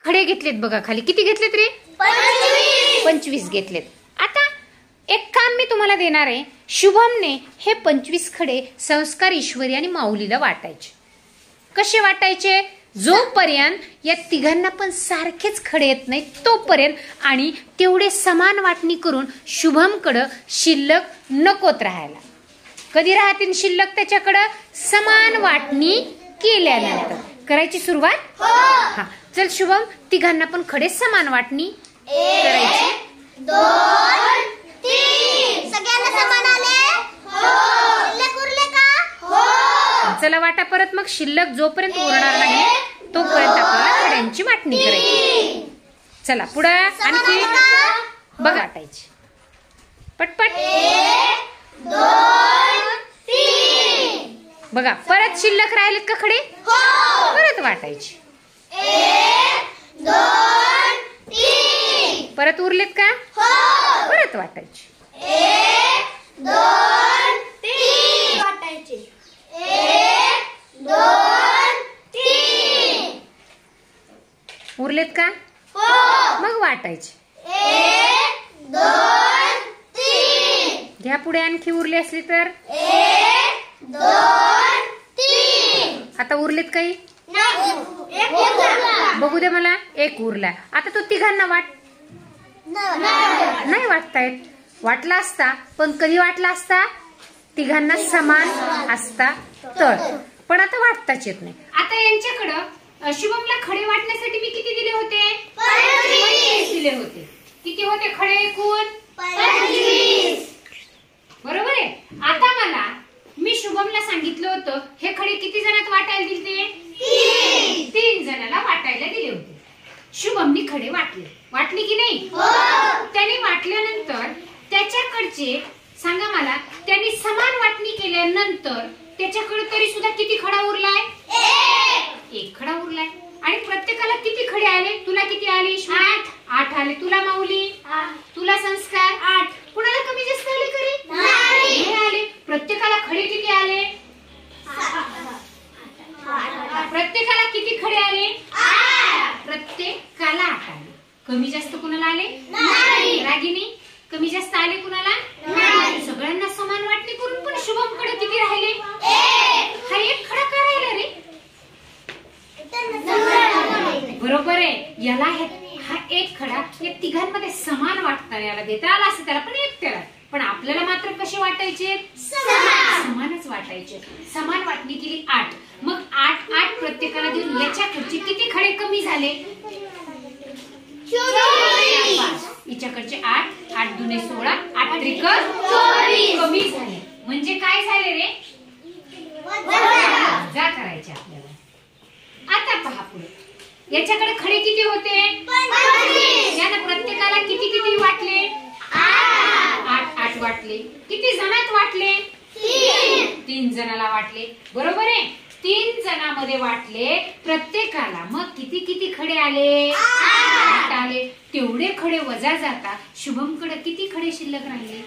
खडे घेतलेत बघा खाली. किती घेतलेत रे? 25 घेतलेत. आता एक काम मी तुम्हाला देणार आहे. शुभमने हे 25 खडे संस्कार, ईश्वरी आणि माऊलीला वाटायचे. कसे वाटायचे? जोपर्यंत या तिघांना पण सारखेच खडे येत नाही तोपर्यंत, आणि तेवढे समान वाटणी करून शुभमकडं शिल्लक नकोत राहायला. कधी राहतील शिल्लक त्याच्याकडं? समान वाटणी केल्यानंतर. करायची सुरुवात? हा, चल शुभम, तिघांना पण खडे समान वाटणी करायची. 1 2 3 सगळ्यांना समान आले? हो. शिल्लक उरले का? हो. चला वाटा परत. मग शिल्लक जोपर्यंत उरणार नाही तोपर्यंत आपल्याला खड्यांची वाटणी करायची. चला पुढे आणखी बघा वाटायची पटपट. 1 2 3 बघा परत शिल्लक राहिलेत का खडे? हो. परत वाटायची. 1 2 3 परत उरलेत का? हो. परत वाटायची. 1 2 3 वाटायचे. 1 2 3 उरलेत का? हो. मग वाटायची. 1 2 3 घ्या पुढे आणखी उरली असली तर. 1 2 3 आता उरलेत काही? नाही. एक उरला. बघू दे मला. एक उरला. आता तो तिघांना वाट. नाही वाटतायत. वाटला असता, पण कधी वाटला असता? तिघांना समान असता तर. पण आता वाटताच येत नाही. आता यांच्याकडं शुभमला खडे वाटण्यासाठी मी किती दिले होते? 25 दिले होते. किती होते खडे एकूण? 25. बरोबर आहे. आता मला मी शुभमला सांगितलं होतं हे खडे किती जणात वाटायला दिले? 3 जणाला वाटायला दिले होते. शुभमनी खडे वाटले की नाही? त्याने वाटल्यानंतर त्याच्याकडचे सांगा मला, त्यांनी समान वाटणी केल्यानंतर त्याच्याकडे तरी सुद्धा किती खडा उरलाय? 1 खडा उरलाय. आणि प्रत्येकाला किती खडे आले? तुला किती आले? 8 आले. तुला माऊली? तुला संस्कार? 8. कुणाला कमी जास्त आले करी? नाही आले. प्रत्येकाला खडे किती आले? प्रत्येकाला किती खडे आले? 8. प्रत्येकाला 8 आले. कमी जास्त कुणाला आले? नाही. रागिनी कमी जास्त आले कुणाला? नाही. सगळ्यांना समान वाटणी करून पण शुभमकडे किती राहिले? 1. हा 1 खडा का राहिला रे? बरोबर आहे. याला हा 1 खडा या तिघांमध्ये समान वाटता याला देता आला असं त्याला, पण 1 त्याला. पण आपल्याला मात्र कसे वाटायचे? समानच वाटायचे. समान वाटणी केली 8. मग 8 प्रत्येकाला देऊन याच्याकडचे किती खडे कमी झाले? 24. हिच्याकडचे 8 दुने 16 8 त्रिक 24 कमी झाले. म्हणजे काय झाले रे? वजा करायचे आपल्याला. आता पहा पुढे. याच्याकडे खडे किती होते? 25. याने प्रत्येकाला किती किती वाटले? 8 वाटले. किती जणात वाटले? 3 जणाला वाटले. बरोबर आहे. 3 जणांमध्ये वाटले प्रत्येकाला. मग किती किती खडे आले? 8 आले. तेवढे खडे वजा जाता शुभमकडे किती खडे शिल्लक राहिले?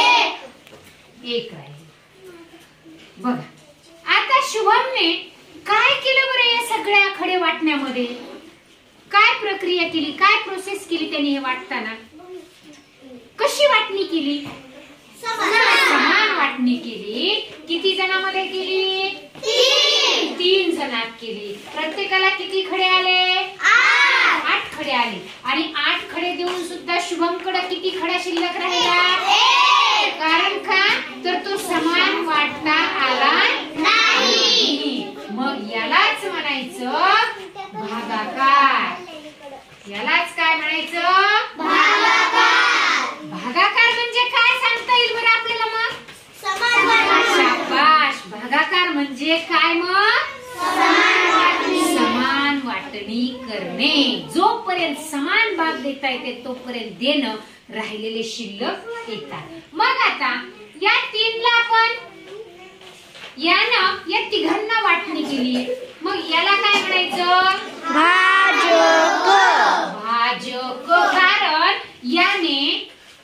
1 राहिले. बघा आता शुभमने काय केलं बरं या सगळ्या खडे वाटण्यामध्ये? काय प्रक्रिया केली? काय प्रोसेस केली त्यांनी हे वाटताना? कशी वाटणी केली? समान वाटणी केली. किती जणांमध्ये केली? 3 जणात केली. प्रत्येकाला किती खडे आले? 8 खडे आले. आणि 8 खडे देऊन सुद्धा शुभमकडे किती खडा शिल्लक राहिला? कारण का? तर तो समान वाटता आला नाही. मग यालाच म्हणायचं भागाकार. यालाच काय म्हणायचं? भागाकार. भागाकार म्हणजे काय सांगता येईल बरं आपल्याला? मग शाबाश. भागाकार म्हणजे काय? मग समान वाटणी करणे. जोपर्यंत समान भाग देता येते तोपर्यंत देणं, राहिलेले शिल्लक येतात. मग आता या 3ला आपण यानं या तिघांना वाटणी केली. मग याला काय म्हणायचं? भाजक. भाजक. कारण याने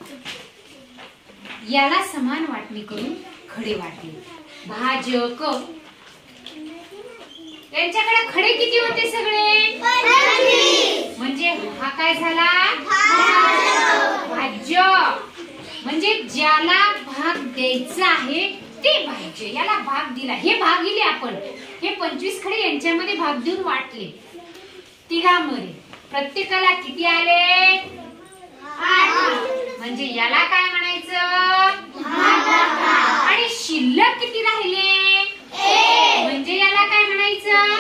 याला समान वाटणी करून खडे वाटले. भाजक. यांच्याकडे खडे किती होते सगळे? 25. म्हणजे काय झाला? भाज्य. म्हणजे ज्याला भाग द्यायचा आहे ते भाज्य, याला भाग दिला. हे भाग दिले आपण, हे 25 खडे यांच्यामध्ये भाग देऊन वाटले तिघांमध्ये. प्रत्येकाला किती आले? 8. म्हणजे याला काय म्हणायचं? आणि शिल्लक किती राहिले? म्हणजे याला काय म्हणायचं?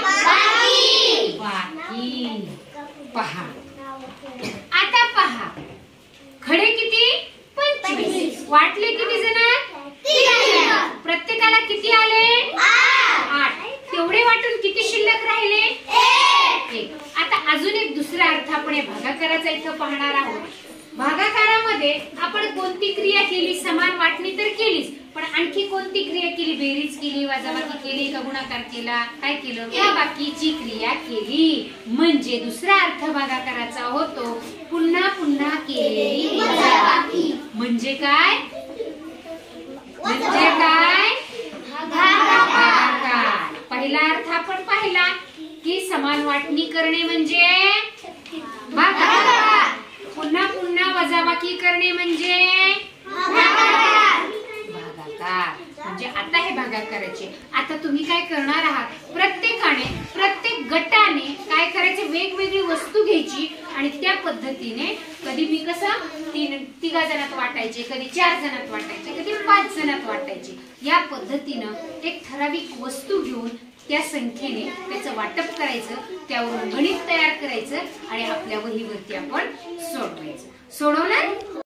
बाकी. पहा आता, पहा खडे किती? 25. वाटले किती जण? प्रत्येकाला किती आले? 8. तेवढे वाटून किती शिल्लक राहिले? 1. आता अजून एक दुसरा अर्थ आपण या भागाकाराचा इथं पाहणार आहोत. भागाकारामध्ये आपण कोणती क्रिया केली? समान वाटणी तर केलीच, पण आणखी कोणती क्रिया केली? बेरीज केली, वजाबाकी केली, का गुणाकार केला? काय केलं? बाकीची क्रिया केली. म्हणजे दुसरा अर्थ भागाकाराचा होतो पुन्हा पुन्हा केलेली वजाबाकी. म्हणजे काय? म्हणजे काय? भागाकार. पहिला अर्थ आपण पाहिला की समान वाटणी करणे म्हणजे भागाकार, पुन्हा पुन्हा वजाबाकी करणे म्हणजे भागाकार. म्हणजे आता हे भागाकाराचे. आता तुम्ही काय करणार आहात? प्रत्येकाने, प्रत्येक गटाने काय करायचे? वेगवेगळी वस्तू घ्यायची आणि त्या पद्धतीने कधी मी कसं तिघा जणात वाटायचे, कधी 4 जणात वाटायचे, कधी 5 जणात वाटायचे. या पद्धतीनं एक ठराविक वस्तू घेऊन त्या संख्येने त्याचं वाटप करायचं, त्यावरून गणित तयार करायचं आणि आपल्या वहीवरती आपण सोडवायचं. सोडवणार?